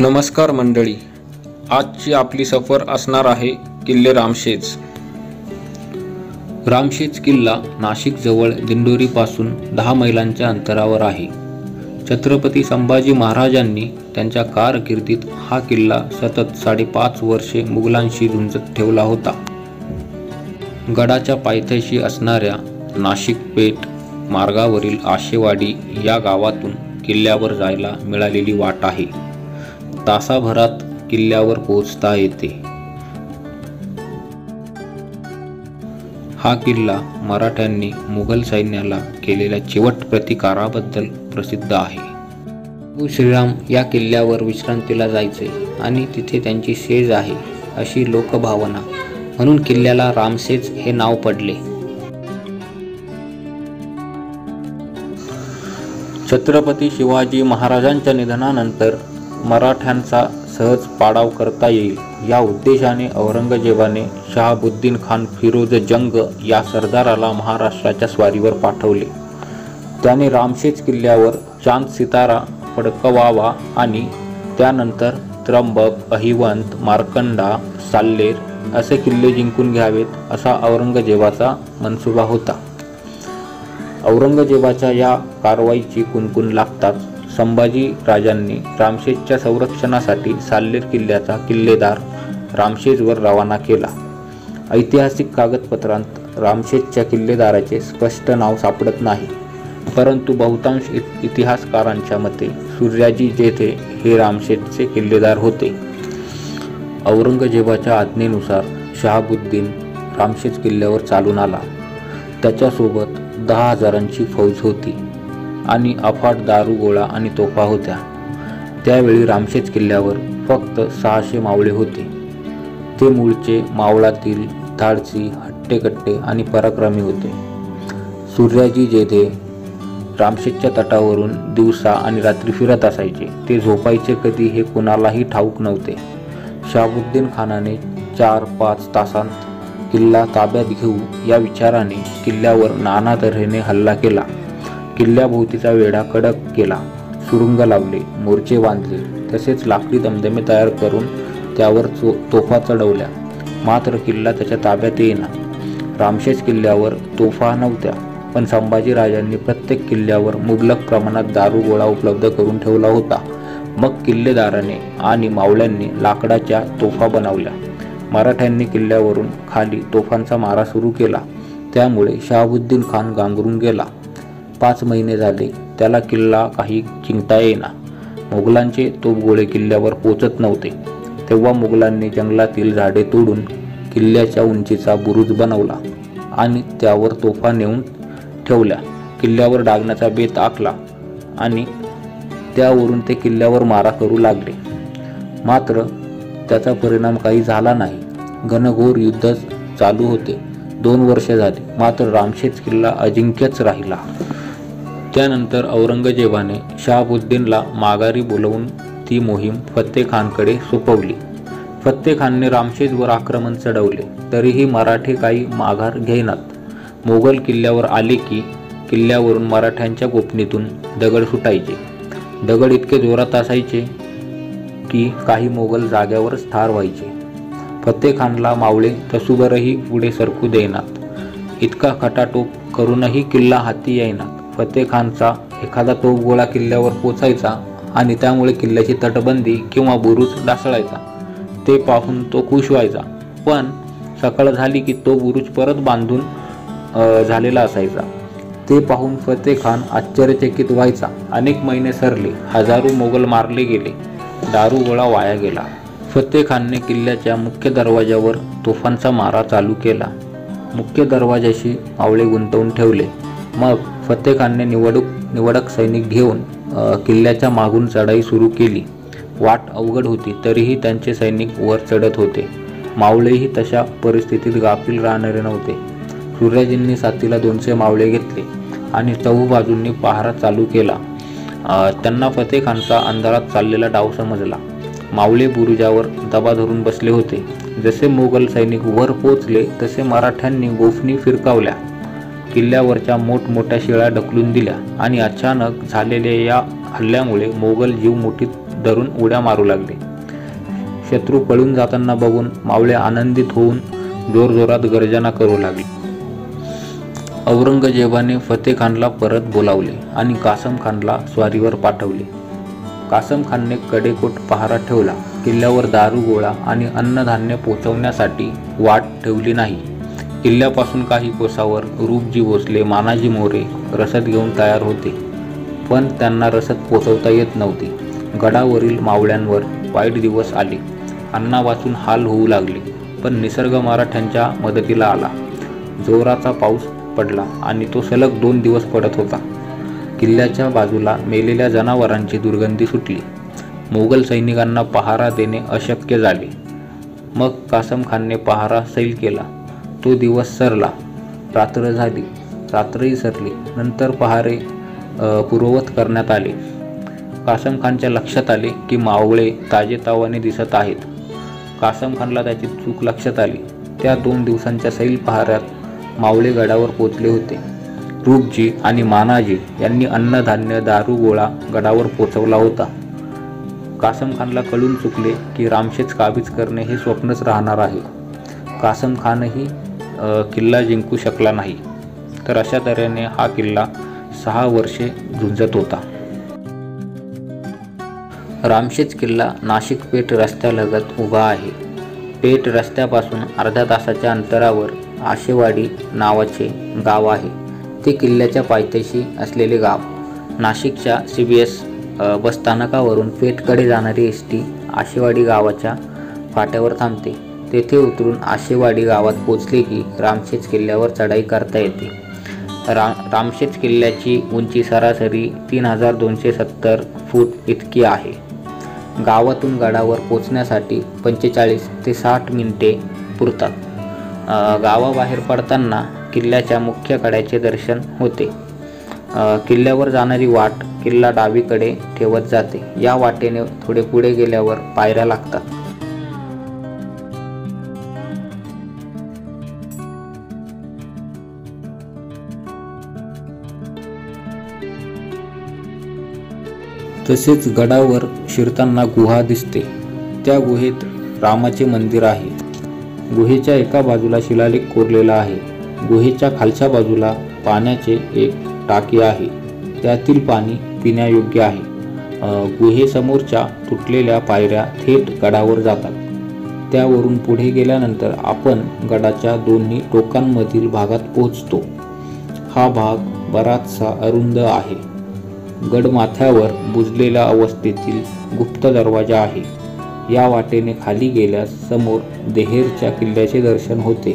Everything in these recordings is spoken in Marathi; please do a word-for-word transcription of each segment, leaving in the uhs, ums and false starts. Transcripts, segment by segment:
नमस्कार मंडळी, आजची आपली सफर असणार आहे किल्ले रामशेज। रामशेज किल्ला नाशिक जवळ दिंडोरीपासून दहा मैलांच्या अंतरावर आहे। छत्रपती संभाजी महाराजांनी त्यांच्या कारकिर्दीत हा किल्ला सतत साडेपाच वर्षे मुघलांशी झुंजत ठेवला होता। गडाच्या पायथ्याशी असणाऱ्या नाशिक पेठ मार्गावरील आशेवाडी या गावातून किल्ल्यावर जायला मिळालेली वाट आहे। तासाभरात किल्ल्यावर पोहोचता येते। हा किल्ला मराठ्यांनी मुघल सैन्याला केलेल्या चिवट प्रतिकाराबद्दल प्रसिद्ध आहे। प्रभू श्रीराम या किल्ल्यावर विश्रांतीला जायचे आणि तिथे त्यांची सेज आहे अशी लोकभावना, म्हणून किल्ल्याला रामशेज हे नाव पडले। छत्रपती शिवाजी महाराजांच्या निधनानंतर मराठ्यांचा सहज पाडाव करता येईल या उद्देशाने औरंगजेबाने शहाबुद्दीन खान फिरोज जंग या सरदाराला महाराष्ट्राच्या स्वारीवर पाठवले। त्याने रामशेज किल्ल्यावर चांद सितारा फडकवावा आणि त्यानंतर त्र्यंबक, अहिवंत, मार्कंडा, साल्लेर असे किल्ले जिंकून घ्यावेत असा औरंगजेबाचा मनसुबा होता। औरंगजेबाच्या या कारवाईची कुणकुण लागताच संभाजी राजांनी रामशेजच्या संरक्षणासाठी साल्लेर किल्ल्याचा किल्लेदार रामशेजवर रवाना केला। ऐतिहासिक कागदपत्रांत रामशेजच्या किल्लेदाराचे स्पष्ट नाव सापडत नाही, परंतु बहुतांश इतिहासकारांच्या मते सूर्याजी जेथे हे रामशेजचे किल्लेदार होते। औरंगजेबाच्या आज्ञेनुसार शहाबुद्दीन रामशेज किल्ल्यावर चालून आला। त्याच्यासोबत दहा हजारांची फौज होती आणि अफाट दारुगोळा आणि तोफा होत्या। त्यावेळी रामशेज किल्ल्यावर फक्त सहाशे मावळे होते। ते मूळचे मावळातील, धाडसी, हट्टेकट्टे आणि पराक्रमी होते। सूर्याजी जेधे रामशेजच्या तटावरून दिवसा आणि रात्री फिरत असायचे। ते झोपायचे कधी हे कुणालाही ठाऊक नव्हते। शहाबुद्दीन खानाने चार पाच तासांत किल्ला ताब्यात घेऊ या विचाराने किल्ल्यावर नाना तऱ्हेने हल्ला केला। किल्ल्याभोवतीचा वेढा कडक केला, सुरुंग लावले, मोर्चे बांधले, तसेच लाकडी दमदमे तयार करून त्यावर तोफा चढवल्या, मात्र किल्ला त्याच्या ताब्यात येईना। रामशेज किल्ल्यावर तोफा नव्हत्या, पण संभाजी राजांनी प्रत्येक किल्ल्यावर मुबलक प्रमाणात दारुगोळा उपलब्ध करून ठेवला होता। मग किल्लेदाराने आणि मावळ्यांनी लाकडाच्या तोफा बनवल्या। मराठ्यांनी किल्ल्यावरून खाली तोफांचा मारा सुरू केला, त्यामुळे शहाबुद्दीन खान गांगरून गेला। पाच महिने झाले त्याला किल्ला काही जिंकता येईना। मुघलांचे तोफगोळे किल्ल्यावर पोचत नव्हते। तेव्हा मुघलांनी जंगलातील झाडे तोडून किल्ल्याच्या उंचीचा बुरुज बनवला आणि त्यावर तोफा नेऊन ठेवल्या। किल्ल्यावर डागण्याचा बेत आखला आणि त्यावरून ते किल्ल्यावर मारा करू लागले, मात्र त्याचा परिणाम काही झाला नाही। घनघोर युद्ध चालू होते। दोन वर्षे झाली, मात्र रामशेज किल्ला अजिंक्यच राहिला। त्यानंतर औरंगजेबाने शहाबुद्दीनला माघारी बोलवून ती मोहीम फत्तेखानकडे सोपवली। फत्तेखानने रामशेजवर आक्रमण चढवले, तरीही मराठे काही माघार घेईनात। मोगल किल्ल्यावर आले की किल्ल्यावरून मराठ्यांच्या गोपनीतून दगड सुटायचे। दगड इतके जोरात असायचे की काही मोगल जाग्यावरच ठार व्हायचे। फत्तेखानला मावळे तसूभरही पुढे सरकू देईनात। इतका खटाटोप करूनही किल्ला हाती येईनात। फत्तेखानचा एखादा तोफगोळा किल्ल्यावर पोचायचा आणि त्यामुळे किल्ल्याची तटबंदी किंवा बुरुज ढासळायचा। ते पाहून तो खुश व्हायचा, पण सकाळ झाली की तो बुरुज परत बांधून झालेला असायचा। ते पाहून फत्तेखान आश्चर्यचकित व्हायचा। अनेक महिने सरले, हजारो मोगल मारले गेले, दारुगोळा वाया गेला। फत्तेखानने किल्ल्याच्या मुख्य दरवाजावर तोफांचा मारा चालू केला। मुख्य दरवाजाशी मावळे गुंतवून ठेवले। मग फत्तेखानने निवडक निवडक सैनिक घेऊन किल्ल्याच्या मागून चढाई सुरू केली। वाट अवघड होती, तरीही त्यांचे सैनिक वर चढत होते। मावळेही तशा परिस्थितीत गाफील राहणारे नव्हते। सूर्याजींनी साथीला दोनशे मावळे घेतले आणि चहूबाजूंनी पहारा चालू केला। त्यांना फत्तेखानचा अंधारात चाललेला डाव समजला। मावळे बुरुजावर दबा धरून बसले होते। जसे मोगल सैनिक वर पोचले तसे मराठ्यांनी गोफणी फिरकावल्या, किल्ल्यावरच्या मोठमोठ्या शिळा ढकलून दिल्या आणि अचानक झालेल्या या हल्ल्यामुळे मोगल जीव मुठीत धरून उड्या मारू लागले. शत्रू पळून जाताना बघून मावळे आनंदित होऊन जोरजोरात गर्जना करू लागले. औरंगजेबाने फतेखानला परत बोलावले आणि कासम खानला स्वारीवर पाठवले. कासम खानने कडेकोट पहारा ठेवला. किल्ल्यावर दारू गोळा आणि अन्नधान्य पोचवण्यासाठी वाट ठेवली नाही. किल्ल्यापासून काही कोसावर रूपजी भोसले, मानाजी मोरे रसद घेऊन तयार होते, पण त्यांना रसद पोचवता येत नव्हती. गडावरील मावळ्यांवर वाईट दिवस आले. अन्ना वाचून हाल होऊ लागले, पण निसर्ग मराठ्यांच्या मदतीला आला. जोराचा पाऊस पडला आणि तो सलग दोन दिवस पडत होता. किल्ल्याच्या बाजूला मेलेल्या जनावरांची दुर्गंधी सुटली. मोगल सैनिकांना पहारा देणे अशक्य झाले. मग कासम खानने पहारा सैल केला. तो दिवस सरला, रात्र झाली, रात्रही सरली. नंतर पहारे पूर्ववत करण्यात आले. कासम खानच्या लक्षात आले की मावळे ताजेतावाने दिसत आहेत. कासम खानला त्याची चूक लक्षात आली. त्या दोन दिवसांच्या सैल पहाऱ्यात मावळे गडावर पोचले होते. रूपजी आणि मानाजी यांनी अन्नधान्य, दारू गोळा गडावर पोचवला होता. कासम खानला कळून चुकले की रामशेज काबीज करणे हे स्वप्नच राहणार आहे. कासम खानही किल्ला जिंकू शकला नाही. तर अशा तऱ्हेने हा किल्ला सहा वर्षे झुंजत होता. रामशेज किल्ला नाशिक पेठ रस्त्यालगत उभा आहे. पेठ रस्त्यापासून अर्ध्या तासाच्या अंतरावर आशेवाडी नावाचे गाव आहे. ते किल्ल्याच्या पायथ्याशी असलेले गाव. नाशिकच्या सी बी एस बसस्थानकावरून पेठकडे जाणारी एस टी आशेवाडी गावाच्या फाट्यावर थांबते. तेथे उतरून आशेवाडी गावात पोचले की रामशेज किल्ल्यावर चढाई करता येते. रा रामशेज किल्ल्याची उंची सरासरी तीन हजार दोनशे सत्तर फूट इतकी आहे. गावातून गडावर पोचण्यासाठी पंचेचाळीस ते साठ मिनिटे पुरतात. गावाबाहेर पडताना किल्ल्याच्या मुख्य कड्याचे दर्शन होते. किल्ल्यावर जाणारी वाट किल्ला डावीकडे ठेवत जाते. या वाटेने थोडे पुढे गेल्यावर पायऱ्या लागतात. तसेच गडावर शिरताना गुहा दिसते. त्या गुहेत रामाचे मंदिर आहे. गुहेच्या एका बाजूला शिलालेख कोरलेला आहे. गुहेच्या खालच्या बाजूला पाण्याचे एक टाकी आहे. त्यातील पाणी पिण्यायोग्य आहे. गुहेसमोरच्या तुटलेल्या पायऱ्या थेट गडावर जातात. त्यावरून पुढे गेल्यानंतर आपण गडाच्या दोन्ही टोकांमधील भागात पोहोचतो. हा भाग बराचसा अरुंद आहे. गडमाथ्यावर बुजलेल्या अवस्थेतील गुप्त दरवाजा आहे. या वाटेने खाली गेल्यास समोर देहेरच्या किल्ल्याचे दर्शन होते.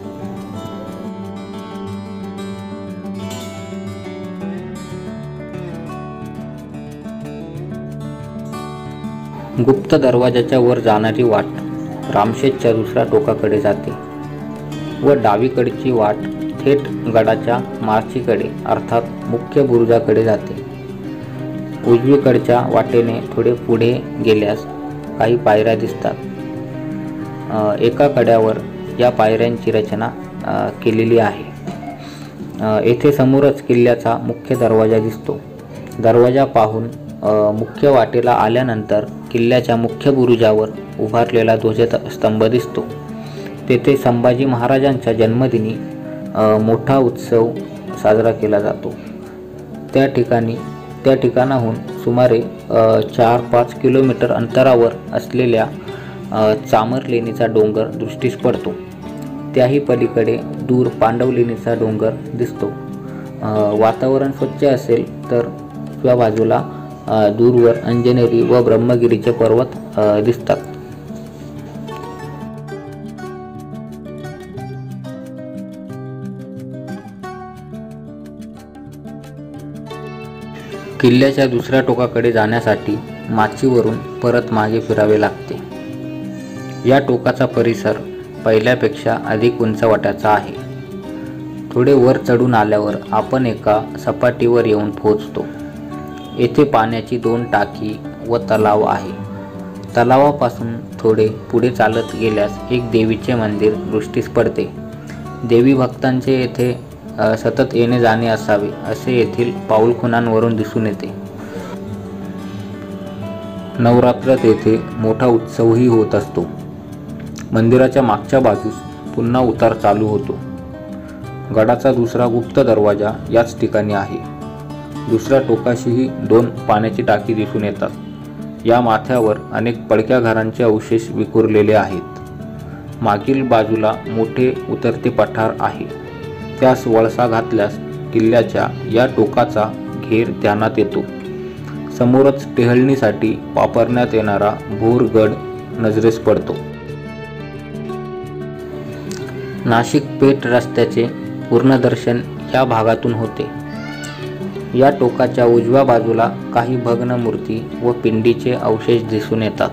गुप्त दरवाजाच्या वर जाणारी वाट रामशेजच्या दुसऱ्या टोकाकडे जाते व डावीकडची वाट थेट गडाच्या मार्चीकडे अर्थात मुख्य बुरुजाकडे जाते. उजवीकडच्या वाटेने थोडे पुढे गेल्यास काही पायऱ्या दिसतात. एका कड्यावर या पायऱ्यांची रचना केलेली आहे. येथे समोरच किल्ल्याचा मुख्य दरवाजा दिसतो. दरवाजा पाहून मुख्य वाटेला आल्यानंतर किल्ल्याच्या मुख्य बुरुजावर उभारलेला ध्वजस्तंभ दिसतो. तेथे संभाजी महाराजांच्या जन्मदिनी मोठा उत्सव साजरा केला जातो. त्या ठिकाणी त्या ठिकाणाहून सुमारे चार पाच किलोमीटर अंतरावर असलेल्या चामरलेणीचा डोंगर दृष्टीस पडतो. त्याही पलीकडे दूर पांडवलेणीचा डोंगर दिसतो. वातावरण स्वच्छ असेल तर त्या बाजूला दूरवर अंजनेरी व ब्रह्मगिरीचे पर्वत दिसतात. किल्ल्याच्या दुसऱ्या टोकाकडे जाण्यासाठी माचीवरून परत मागे फिरावे लागते. या टोकाचा परिसर पहिल्यापेक्षा अधिक उंचवट्याचा आहे. थोडे वर चढून आल्यावर आपण एका सपाटीवर येऊन पोहोचतो. येथे पाण्याची दोन टाकी व तलाव आहे. तलावापासून थोडे पुढे चालत गेल्यास एक देवीचे मंदिर दृष्टीस पडते. देवी भक्तांचे येथे सतत येणे जाणे असावे असे येथील पाऊलखुणांवरून दिसून येते. नवरात्रात येथे मोठा उत्सवही होत असतो. मंदिराच्या मागच्या बाजूस पुन्हा उतार चालू होतो. गडाचा दुसरा गुप्त दरवाजा याच ठिकाणी आहे. दुसऱ्या टोकाशीही दोन पाण्याची टाकी दिसून येतात. या माथ्यावर अनेक पडक्या घरांचे अवशेष विखुरलेले आहेत. मागील बाजूला मोठे उतरते पठार आहे. त्यास वळसा घातल्यास किल्ल्याच्या या टोकाचा घेर ध्यानात येतो. समोरच टेहळणीसाठी वापरण्यात येणारा भोर गड नजरेस पडतो. नाशिक पेठ रस्त्याचे पूर्णदर्शन या भागातून होते. या टोकाच्या उजव्या बाजूला काही भग्न मूर्ती व पिंडीचे अवशेष दिसून येतात.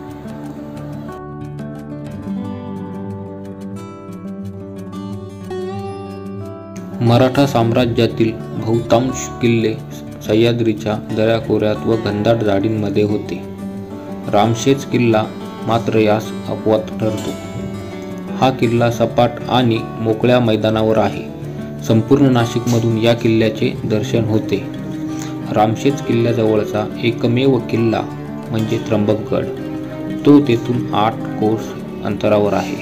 मराठा साम्राज्यातील बहुतांश किल्ले सह्याद्रीच्या दऱ्याखोऱ्यात व घनदाट झाडींमध्ये होते. रामशेज किल्ला मात्र यास अपवाद ठरतो. हा किल्ला सपाट आणि मोकळ्या मैदानावर आहे. संपूर्ण नाशिकमधून या किल्ल्याचे दर्शन होते. रामशेज किल्ल्याजवळचा एकमेव किल्ला म्हणजे त्र्यंबकगड. तो तेथून आठ कोस अंतरावर आहे.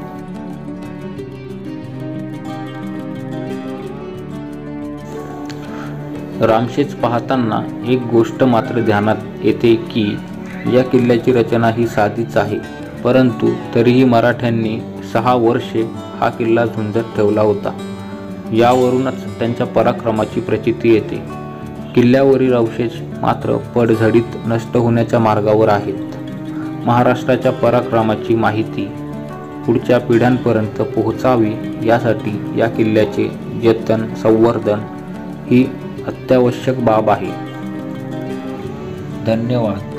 रामशेज पाहताना एक गोष्ट मात्र ध्यानात येते की या किल्ल्याची रचना ही साधीच आहे, परंतु तरीही मराठ्यांनी सहा वर्षे हा किल्ला झुंजत ठेवला होता. यावरूनच त्यांच्या पराक्रमाची प्रचिती येते. किल्ल्यावरील अवशेष मात्र पडझडीत नष्ट होण्याच्या मार्गावर आहेत. महाराष्ट्राच्या पराक्रमाची माहिती पुढच्या पिढ्यांपर्यंत पोहोचावी यासाठी या किल्ल्याचे जतन संवर्धन ही अत्यावश्यक बाब आहे. धन्यवाद.